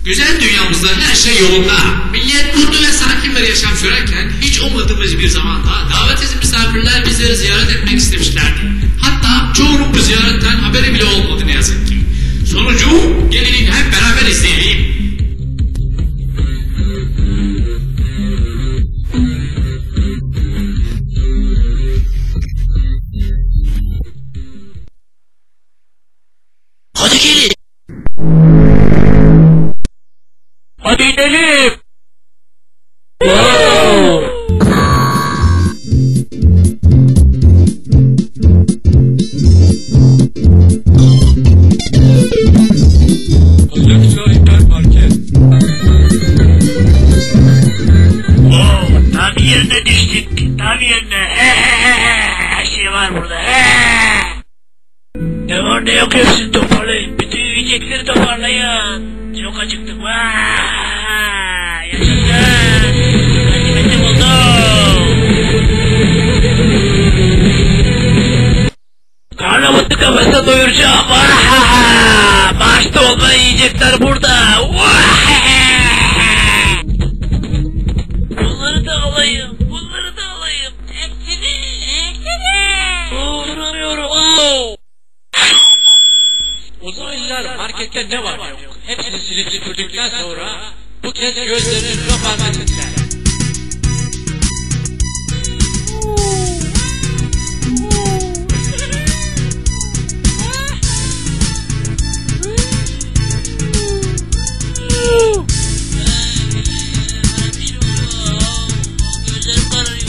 Güzel dünyamızda her şey yolunda. Millet mutlu ve sakin bir yaşam sürerken hiç ummadığımız bir zamanda davetsiz misafirler bizleri ziyaret etmek istemişlerdi. Hatta çoğunun bu ziyaretten haberi bile olmadı ne yazık ki. Sonucu gelin hep beraber izleyelim. Hadi gelin. Hadi gidelim. Tam yerine düştük. Tam yerine. Her şey var burada. Ne var ne yok hepsini toparlayın. Bütün yiyecekleri toparlayın. Çok acıktım. Yaşasın. Hadi buldum. Karnı mutlu kafasına doyuracağım. Maaşta olmayan yiyecekler burada. Bunları da alayım. Bunları da alayım. Hepsini. Duramıyorum. Uzaylılar markette ne var yok. Hepsini silip süpürdükten sonra bu kez gözlerini kaparmak istediler. Gözlerim kararıyor.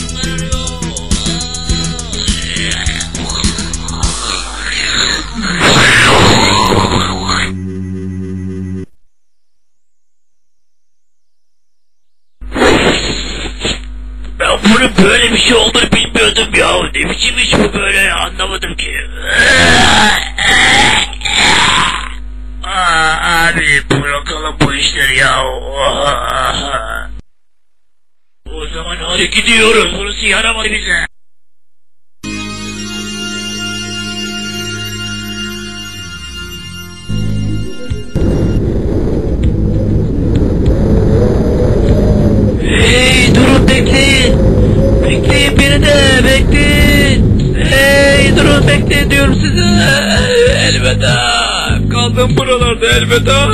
Ben bunun böyle bir şey olduğunu bilmiyordum ya. Ne biçim iş bu böyle, anlamadım ki. Abi bırakalım bu işleri ya. O zaman hadi gidiyoruz. Burası yaramadı bize. Hey durun, bekleyin. Bekleyin beni de, bekleyin. Hey durun, bekleyin diyorum size. Elveda. Kaldım buralarda, elveda.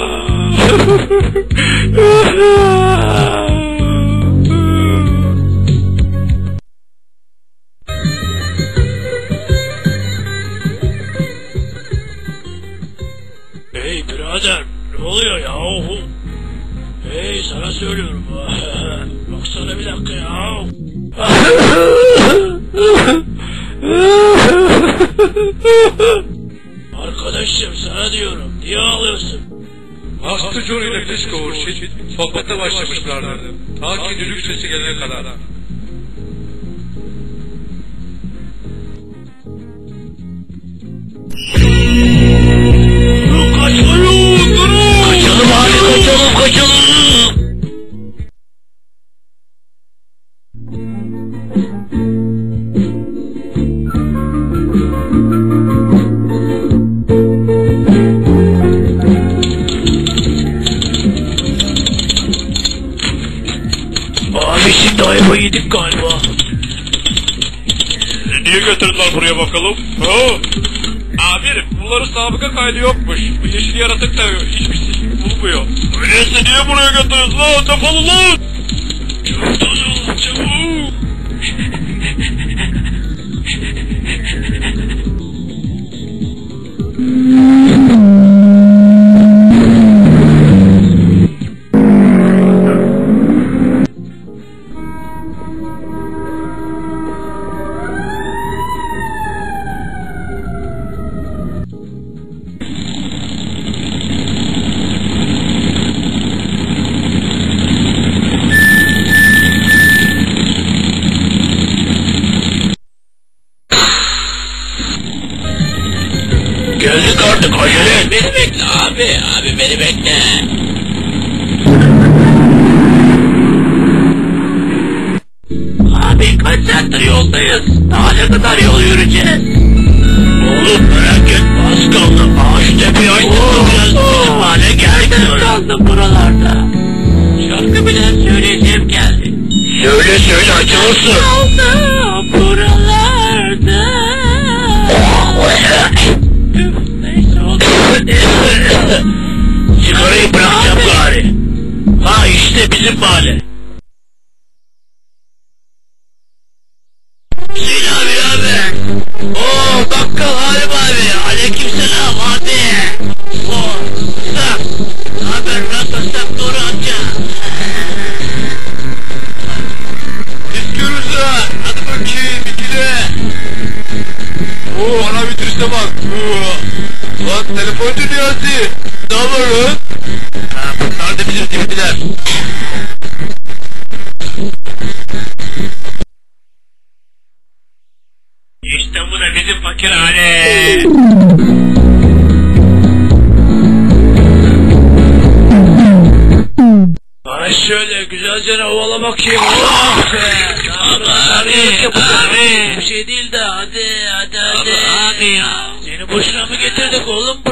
Hey birader, ne oluyor yahu? Hey sana söylüyorum. Baksana bir dakika ya. Arkadaşım sana diyorum, niye ağlıyorsun? Hasta John ile Disco Urşit sohbete başlamışlardı. Ta ki düdük sesi gelene kadar. Kaçalım, durun! Kaçalım abi, kaçalım! Abi şimdi ayva yedik galiba. Niye getirdiler buraya bakalım? Amirim, bunların sabıka kaydı yokmuş. Bu yeşil yaratık da hiçbir şey bulmuyor. Öyleyse niye buraya getiriyorsun lan? Defolun lan! Çabuk, çabuk! Geldik artık, acele et. Beni bekle abi beni bekle. Abi kaç saattir yoldayız? Daha ne kadar yol yürüyeceğiz? Oğlum merak etme, az kaldı. Ağaç tepeyi açtık, biraz kütüphane geldi. musun? Kaldım buralarda. Neyse oldu. Sigarayı bırakacağım gari. Ha işte bizim mahalle. Hüseyin abi. Oo bakkal Halim abi. Aleykümselam abi. Oo sak. Haber nasıl sak doğru amca. İstiyoruz ha. Hadi bakayım ikile. Oo ana bitirse bak. Lan telefoncu Niyazi. Ne var lan? Ha bunlar da bizim tipiler. İşte bu da bizim fakirhane. Bana şöyle güzelce ovala bakayım. Oh be. Abi. Bir şey değil de hadi. Abi ya. Seni boşuna mı getirdik oğlum